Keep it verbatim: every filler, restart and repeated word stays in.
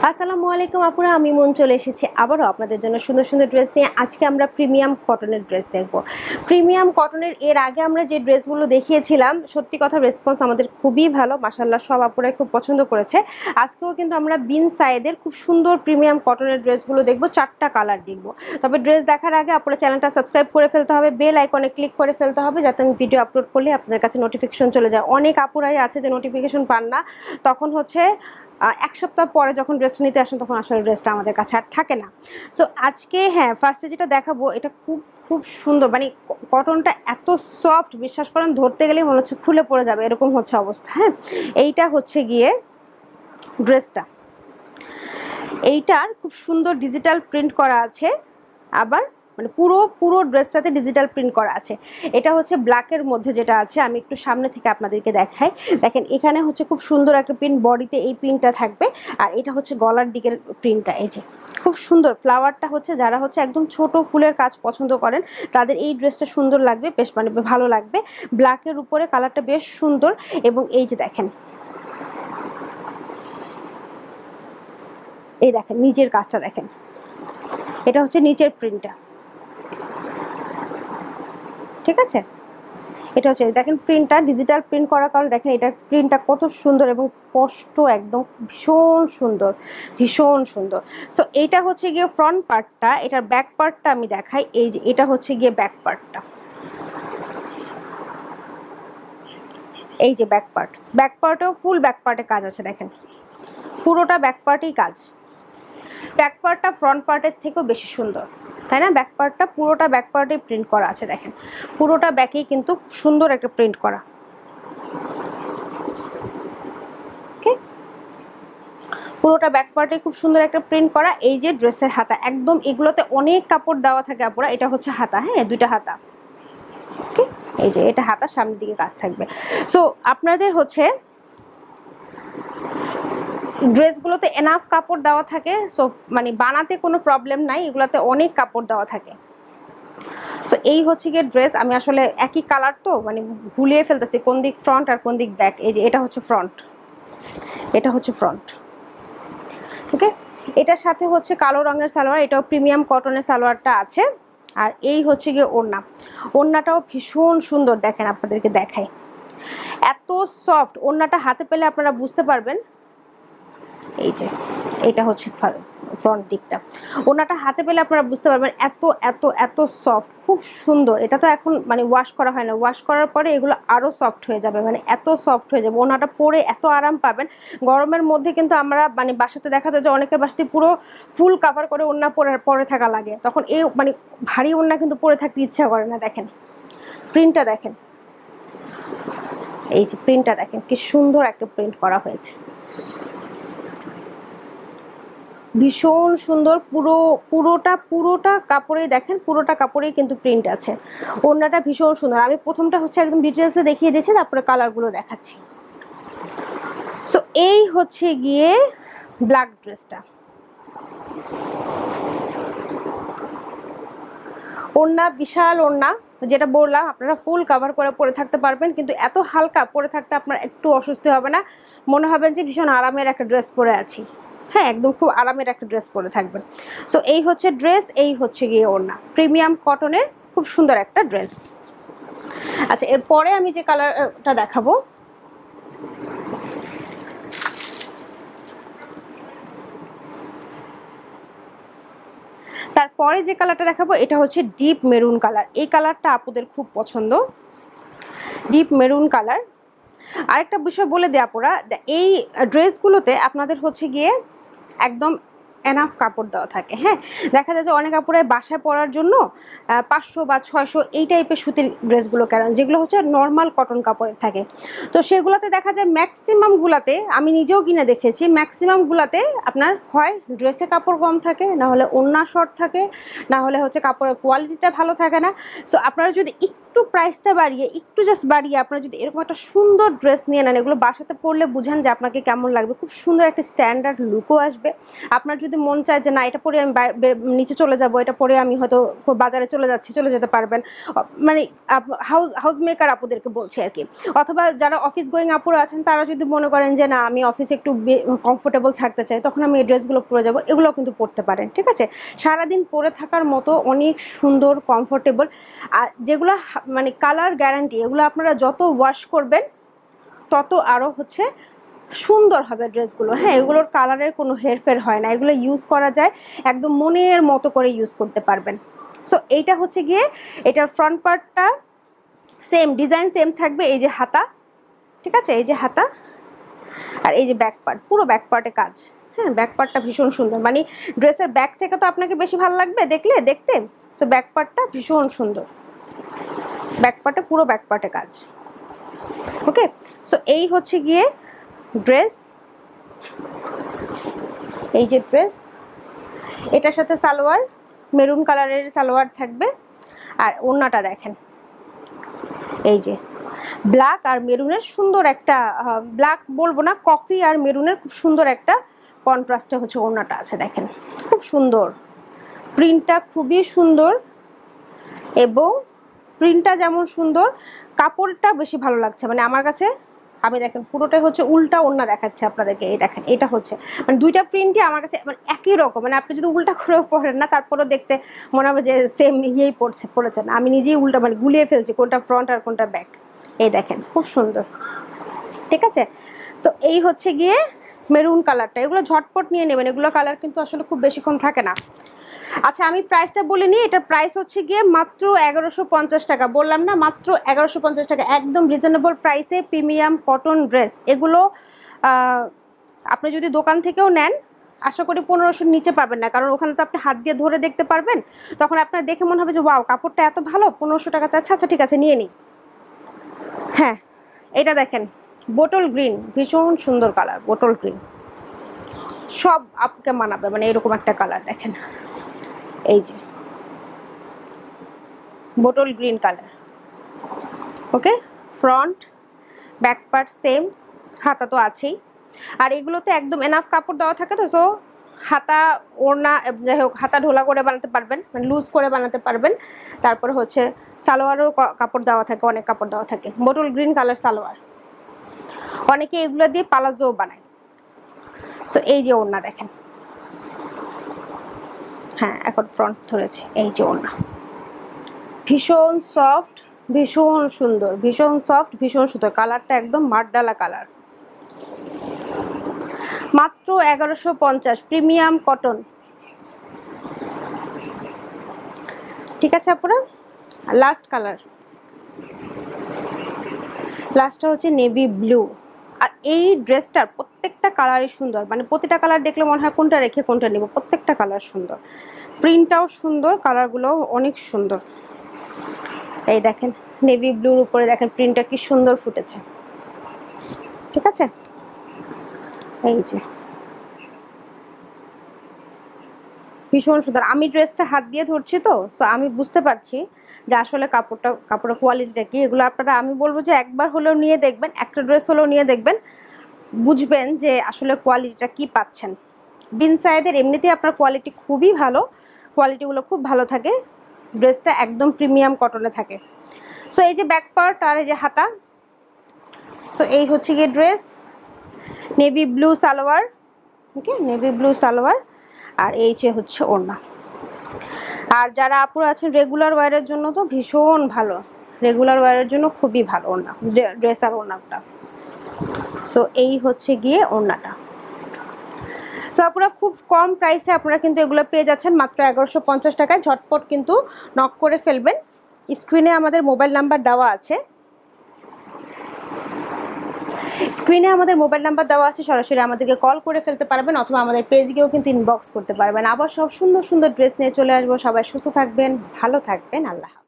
আসসালামু আলাইকুম আপুরা, আমি মন চলে এসেছি আবারও আপনাদের জন্য সুন্দর সুন্দর ড্রেস নিয়ে। আজকে আমরা প্রিমিয়াম কটনের ড্রেস দেখব। প্রিমিয়াম কটনের এর আগে আমরা যে ড্রেসগুলো দেখিয়েছিলাম, সত্যি কথা রেসপন্স আমাদের খুবই ভালো, মাশাআল্লাহ সব আপুরাই খুব পছন্দ করেছে। আজকেও কিন্তু আমরা বিন সায়েদের খুব সুন্দর প্রিমিয়াম কটনের ড্রেসগুলো দেখব, চারটা কালার দেখব। তবে ড্রেস দেখার আগে আপনারা চ্যানেলটা সাবস্ক্রাইব করে ফেলতে হবে, বেল আইকনে ক্লিক করে ফেলতে হবে, যাতে আমি ভিডিও আপলোড করলে আপনাদের কাছে নোটিফিকেশন চলে যায়। অনেক আপুরাই আছে যে নোটিফিকেশন পান না, তখন হচ্ছে এক সপ্তাহ পরে যখন ড্রেসটা নিতে আসেন তখন আসলে ড্রেসটা আমাদের কাছে আর থাকে না। সো আজকে হ্যাঁ ফার্স্টে যেটা দেখাবো এটা খুব খুব সুন্দর, মানে কটনটা এত সফট, বিশ্বাস করেন ধরতে গেলেই মনে হচ্ছে খুলে পড়ে যাবে, এরকম হচ্ছে অবস্থা। হ্যাঁ, এইটা হচ্ছে গিয়ে ড্রেসটা, এইটার খুব সুন্দর ডিজিটাল প্রিন্ট করা আছে, আবার মানে পুরো পুরো ড্রেসটাতে ডিজিটাল প্রিন্ট করা আছে। এটা হচ্ছে ব্ল্যাকের মধ্যে যেটা আছে, আমি একটু সামনে থেকে আপনাদেরকে দেখাই। দেখেন এখানে হচ্ছে খুব সুন্দর একটা প্রিন্ট, বডিতে এই প্রিন্টটা থাকবে, আর এটা হচ্ছে গলার দিকের প্রিন্টটা। এই যে খুব সুন্দর ফ্লাওয়ারটা হচ্ছে, যারা হচ্ছে একদম ছোট ফুলের কাজ পছন্দ করেন তাদের এই ড্রেসটা সুন্দর লাগবে, বেশ মানে ভালো লাগবে। ব্ল্যাকের উপরে কালারটা বেশ সুন্দর, এবং এই যে দেখেন, এই দেখেন নিচের কাজটা দেখেন, এটা হচ্ছে নিচের প্রিন্টটা, ঠিক আছে। এটা হচ্ছে দেখেন প্রিন্টটা ডিজিটাল প্রিন্ট করার কারণে দেখেন এটা প্রিন্টটা কত সুন্দর এবং স্পষ্ট, একদম ভীষণ সুন্দর, ভীষণ সুন্দর। সো এইটা হচ্ছে গিয়ে ফ্রন্ট পার্টটা, এটার ব্যাক পার্টটা আমি দেখাই। এই যে এটা হচ্ছে গিয়ে ব্যাক পার্টটা, এই যে ব্যাক পার্ট, ব্যাক পার্টেও ফুল ব্যাক পার্টে কাজ আছে, দেখেন পুরোটা ব্যাক পার্টেই কাজ। ব্যাক পার্টটা ফ্রন্ট পার্টের থেকেও বেশি সুন্দর, তাই না? ব্যাক পার্টটা পুরোটা ব্যাক পার্টেই প্রিন্ট করা আছে, দেখেন পুরোটা ব্যাকেই কিন্তু সুন্দর একটা প্রিন্ট করা। ওকে, পুরোটা ব্যাক পার্টে খুব সুন্দর একটা প্রিন্ট করা। এই যে ড্রেসের হাতা, একদম এগুলোতে অনেক কাপড় দেওয়া থাকে আপুরা। এটা হচ্ছে হাতা, হ্যাঁ দুইটা হাতা। ওকে, এই যে এটা হাতা, সামনের দিকে কাজ থাকবে। সো আপনাদের হচ্ছে ড্রেসগুলোতে এনাফ কাপড় দেওয়া থাকে, সো মানে বানাতে কোনো প্রবলেম নাই, এগুলোতে অনেক কাপড় দেওয়া থাকে। সো এই হচ্ছে গিয়ে ড্রেস। আমি আসলে একই কালার তো মানে ভুলিয়ে ফেলতেছি কোন দিক ফ্রন্ট আর কোন দিক ব্যাক। এই যে এটা হচ্ছে ফ্রন্ট, এটা হচ্ছে ফ্রন্ট। ওকে, এটার সাথে হচ্ছে কালো রঙের সালোয়ার, এটাও প্রিমিয়াম কটনের সালোয়ারটা আছে। আর এই হচ্ছে গিয়ে ওড়না, ওড়নাটাও ভীষণ সুন্দর, দেখেন আপনাদেরকে দেখাই, এত সফট। ওড়নাটা হাতে পেলে আপনারা বুঝতে পারবেন। এই যে এটা হচ্ছে ফ্রন্ট দিকটা, ওনাটা হাতে পেলে আপনারা বুঝতে পারবেন এত এত এত সফট, খুব সুন্দর। এটা তো এখন মানে ওয়াশ করা হয় না, ওয়াশ করার পরে এগুলো আরও সফট হয়ে যাবে, মানে এত সফট হয়ে যাবে। ওনাটা পরে এত আরাম পাবেন। গরমের মধ্যে কিন্তু আমরা মানে বাসাতে দেখা যায় যে অনেকের বাসাতে পুরো ফুল কাভার করে ওড়না পরে পরে থাকা লাগে, তখন এই মানে ভারী ওড়না কিন্তু পরে থাকতে ইচ্ছা করে না। দেখেন প্রিন্টটা দেখেন, এই যে প্রিন্টটা দেখেন কি সুন্দর একটা প্রিন্ট করা হয়েছে, ভীষণ সুন্দর। পুরো পুরোটা পুরোটা কাপড়েই দেখেন, পুরোটা কাপড়েই কিন্তু প্রিন্ট আছে। ওড়নাটা ভীষণ সুন্দর। আমি প্রথমটা হচ্ছে একদম ডিটেলসে দেখিয়ে দিয়েছি, তারপরে কালারগুলো দেখাচ্ছি। সো এই হচ্ছে গিয়ে ব্ল্যাক ড্রেসটা, ওড়না বিশাল ওড়না, যেটা বললাম আপনারা ফুল কভার করে পরে থাকতে পারবেন, কিন্তু এত হালকা পরে থাকতে আপনার একটু অস্বস্তি হবে না, মনে হবে যে ভীষণ আরামের একটা ড্রেস পরে আছি। হ্যাঁ, একদম খুব আরামের একটা ড্রেস পরে থাকবেন। সো এই হচ্ছে ড্রেস, এই হচ্ছে গিয়ে ওড়না, প্রিমিয়াম কটনের খুব সুন্দর একটা ড্রেস। আচ্ছা, এরপরে আমি যে কালারটা দেখাবো, তারপরে যে কালারটা দেখাবো এটা হচ্ছে ডিপ মেরুন কালার। এই কালারটা আপুদের খুব পছন্দ, ডিপ মেরুন কালার। আরেকটা বিষয় বলে দেয়া আপুরা, এই ড্রেসগুলোতে আপনাদের হচ্ছে গিয়ে একদম এনাফ কাপড় দেওয়া থাকে। হ্যাঁ, দেখা যায় যে অনেক কাপড়ে বাসায় পরার জন্য পাঁচশো বা ছয়শো এই টাইপের সুতির ড্রেসগুলো কেন, যেগুলো হচ্ছে নর্মাল কটন কাপড়ের থাকে। তো সেগুলোতে দেখা যায় ম্যাক্সিমামগুলাতে, আমি নিজেও কিনে দেখেছি, ম্যাক্সিমামগুলাতে আপনার হয় ড্রেসে কাপড় কম থাকে, না হলে ওড়না শর্ট থাকে, না হলে হচ্ছে কাপড়ের কোয়ালিটিটা ভালো থাকে না। সো আপনারা যদি একটু প্রাইসটা বাড়িয়ে একটু জাস্ট বাড়িয়ে আপনারা যদি এরকম একটা সুন্দর ড্রেস নিয়ে নেন, এগুলো বাসাতে পরলে বুঝেন যে আপনাকে কেমন লাগবে, খুব সুন্দর একটা স্ট্যান্ডার্ড লুকও আসবে। আপনার যদি মন চায় যে না এটা পরে আমি নিচে চলে যাব, এটা পরে আমি হয়তো বাজারে চলে যাচ্ছি, চলে যেতে পারবেন, মানে হাউস হাউস মেকার আপুদেরকে বলছি আর কি। অথবা যারা অফিস গোয়িং আপুরা আছেন তারা যদি মনে করেন যে না আমি অফিসে একটু কমফোর্টেবল থাকতে চাই, তখন আমি এই ড্রেসগুলো পরে যাব, এগুলো কিন্তু পরতে পারেন। ঠিক আছে, সারাদিন পরে থাকার মতো অনেক সুন্দর কমফোর্টেবল। আর যেগুলো মানে কালার গ্যারান্টি, এগুলো আপনারা যত ওয়াশ করবেন তত আরও হচ্ছে সুন্দর হবে ড্রেসগুলো। হ্যাঁ, এগুলোর কালারের কোনো হেরফের হয় না, এগুলো ইউজ করা যায় একদম মনের মতো করে ইউজ করতে পারবেন। সো এইটা হচ্ছে গিয়ে এটার ফ্রন্ট পার্টটা সেম ডিজাইন সেম থাকবে, এই যে হাতা, ঠিক আছে, এই যে হাতা, আর এই যে ব্যাক পার্ট, পুরো ব্যাক পার্টে কাজ। হ্যাঁ, ব্যাক পার্টটা ভীষণ সুন্দর, মানে ড্রেসের ব্যাক থেকে তো আপনাকে বেশি ভালো লাগবে দেখলে দেখতে। সো ব্যাক পার্টটা ভীষণ সুন্দর, ব্যাক পার্টে পুরো ব্যাক পার্টে কাজ। ওকে, সো এই হচ্ছে গিয়ে ড্রেস, এই যে ড্রেস, এটার সাথে সালোয়ার মেরুন কালারের সালোয়ার থাকবে। আর ওড়নাটা দেখেন, এই যে ব্ল্যাক আর মেরুনের সুন্দর একটা, ব্ল্যাক বলবো না, কফি আর মেরুনের খুব সুন্দর একটা কন্ট্রাস্টে হচ্ছে ওড়নাটা আছে, দেখেন খুব সুন্দর, প্রিন্টটা খুবই সুন্দর। এবং প্রিন্টটা যেমন সুন্দর, কাপড়টা বেশি ভালো লাগছে মানে আমার কাছে। আমি দেখেন পুরোটাই হচ্ছে উল্টা ওড়না দেখাচ্ছে আপনাদেরকে, এই দেখেন এটা হচ্ছে মানে দুইটা প্রিন্টই আমার কাছে মানে একই রকম, মানে আপনি যদি উল্টা করেও পড়েন না তারপরেও দেখতে মনে হবে যে সেম ইয়েই পড়ছে পড়েছেন। আমি নিজেই উল্টা মানে গুলিয়ে ফেলছি কোনটা ফ্রন্ট আর কোনটা ব্যাক, এই দেখেন খুব সুন্দর। ঠিক আছে, সো এই হচ্ছে গিয়ে মেরুন কালারটা, এগুলো ঝটপট নিয়ে নেবেন, এগুলো কালার কিন্তু আসলে খুব বেশিক্ষণ থাকে না। আচ্ছা আমি প্রাইসটা বলে নিই, এটার প্রাইস হচ্ছে গিয়ে মাত্র এগারোশো পঞ্চাশ টাকা, বললাম না মাত্র এগারোশো পঞ্চাশ টাকা, একদম রিজনেবল প্রাইসে প্রিমিয়াম কটন ড্রেস। এগুলো আপনি যদি দোকান থেকেও নেন আশা করি পনেরোশোর নিচে পাবেন না, কারণ ওখানে তো আপনি হাত দিয়ে ধরে দেখতে পারবেন, তখন আপনার দেখে মনে হবে যে ওয়াও কাপড়টা এত ভালো, পনেরোশো টাকা চাচ্ছে, আচ্ছা ঠিক আছে নিয়ে নিই। হ্যাঁ, এটা দেখেন বোটল গ্রিন, ভীষণ সুন্দর কালার, বোটল গ্রিন সব আপনাকে মানাবে, মানে এরকম একটা কালার দেখেন, এই যে bottle green colour. Okay, front back part same, হাতা তো আছেই। আর এগুলোতে একদম এনাফ কাপড় দেওয়া থাকে তো, সো হাতা ওড়না যাই হোক হাতা ঢোলা করে বানাতে পারবেন, মানে লুজ করে বানাতে পারবেন। তারপরে হচ্ছে সালোয়ারও কাপড় দেওয়া থাকে, অনেক কাপড় দেওয়া থাকে, বোটল গ্রিন কালার সালোয়ার। অনেকে এগুলো দিয়ে পালাজোও বানায়। সো এই যে ওড়না দেখেন, হ্যাঁ এখন ফ্রন্ট ধরেছি, এই যে ওড়না ভীষণ সফট, ভীষণ সুন্দর, ভীষণ সফট, ভীষণ সুন্দর, কালারটা একদম মারডালা কালার। মাত্র এগারোশো পঞ্চাশ, প্রিমিয়াম কটন। ঠিক আছে আপনারা, লাস্ট কালার, লাস্টটা হচ্ছে নেভি ব্লু। আর এই ড্রেসটার প্রত্যেকটা কালারই সুন্দর, মানে প্রতিটা কালার দেখলে মনে হয় কোনটা রেখে কোনটা নেব, প্রত্যেকটা কালার সুন্দর, প্রিন্টটাও সুন্দর, কালারগুলোও অনেক সুন্দর। এই দেখেন নেভি ব্লুর উপরে দেখেন প্রিন্টটা কি সুন্দর ফুটেছে। ঠিক আছে, এই যে ভীষণ সুন্দর। আমি ড্রেসটা হাত দিয়ে ধরছি তো, সো আমি বুঝতে পারছি যে আসলে কাপড়টা কাপড়ের কোয়ালিটিটা কি। এগুলো আপনারা আমি বলবো যে একবার হলেও নিয়ে দেখবেন, একটা ড্রেস হলেও নিয়ে দেখবেন, বুঝবেন যে আসলে কোয়ালিটিটা কি পাচ্ছেন। বিন সায়েদের এমনিতেই আপনার কোয়ালিটি খুবই ভালো, কোয়ালিটিগুলো খুব ভালো থাকে, ড্রেসটা একদম প্রিমিয়াম কটনে থাকে। সো এই যে ব্যাক পার্ট আর এই যে হাতা, সো এই হচ্ছে গিয়ে dress, navy blue salwar, okay navy blue salwar, আর এই যে হচ্ছে ওড়না। আর যারা আপুরা আছেন রেগুলার ওয়্যারের জন্য তো ভীষণ ভালো, রেগুলার ওয়্যারের জন্য খুবই ভালো ওড়না, ড্রেস আর ওড়নাটা। সো এই হচ্ছে গিয়ে ওড়নাটা। সো আপনারা খুব কম প্রাইসে আপনারা কিন্তু এগুলো পেয়ে যাচ্ছেন মাত্র এগারোশো পঞ্চাশ টাকায়। ঝটপট কিন্তু নক করে ফেলবেন, স্ক্রিনে আমাদের মোবাইল নাম্বার দেওয়া আছে, স্ক্রিনে আমাদের মোবাইল নাম্বার দেওয়া আছে, সরাসরি আমাদেরকে কল করে ফেলতে পারবেন, অথবা আমাদের পেজকেও কিন্তু ইনবক্স করতে পারবেন। আবার সব সুন্দর সুন্দর ড্রেস নিয়ে চলে আসবো। সবাই সুস্থ থাকবেন, ভালো থাকবেন, আল্লাহ।